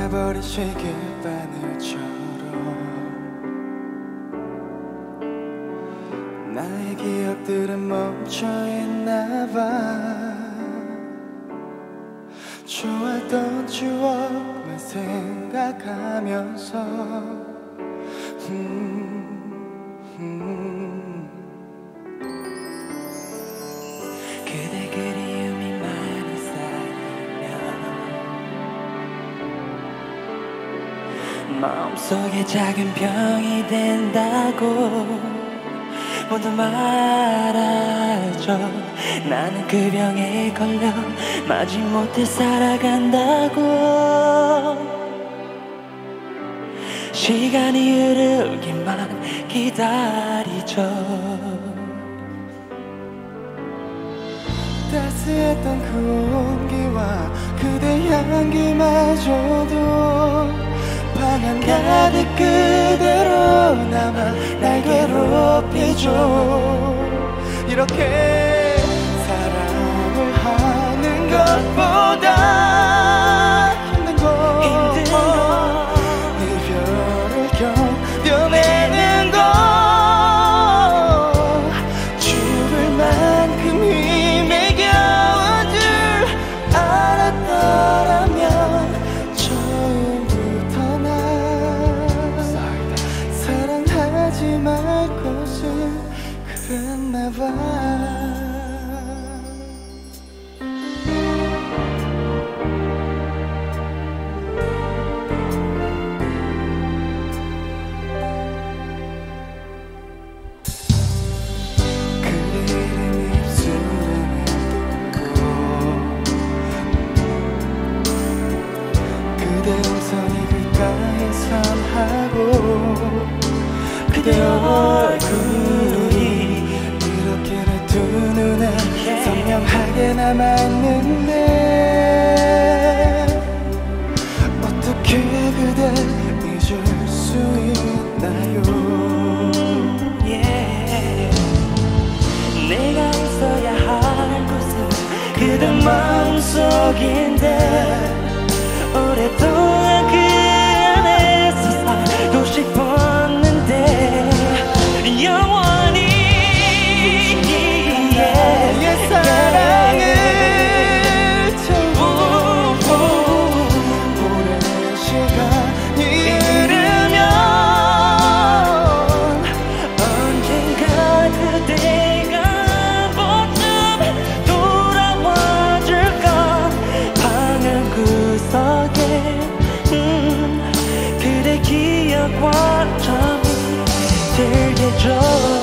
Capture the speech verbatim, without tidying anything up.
녹아버린 시계 바늘처럼 나의 기억들은 멈춰있나봐. 좋았던 추억만 생각하면서 음, 음. 그대 그리움이 많이 쌓이면 마음속에 작은 병이 된다고 모두 말하죠. 나는 그 병에 걸려 마지못해 살아간다고. 시간이 흐르기만 기다리죠. 따스했던 그 온기와 그대 향기마저도 방 한가득 그대로 남아 날 괴롭히죠. 이렇게 사랑을 하는 것보다 힘든 건 이별을 견뎌내는 것. 죽을 만큼 힘에 겨워줄 알았더라면 처음부터 난 사랑하지 말 것을 그랬나봐. 그대 얼굴이 이렇게 내 두 눈에 선명하게 남아있는데 어떻게 그댈 잊을 수 있나요? yeah. 내가 있어야 할 곳은 그대 마음속인데 오랫동안 그 안에서 살고 싶었는데 영원히 나의 사랑을 채우고 오랜 시간이 흐르면 언젠가 그대가 한 번쯤 돌아와줄까. 방은 구석에 음, 그대 기억과 잠이 들게 줘.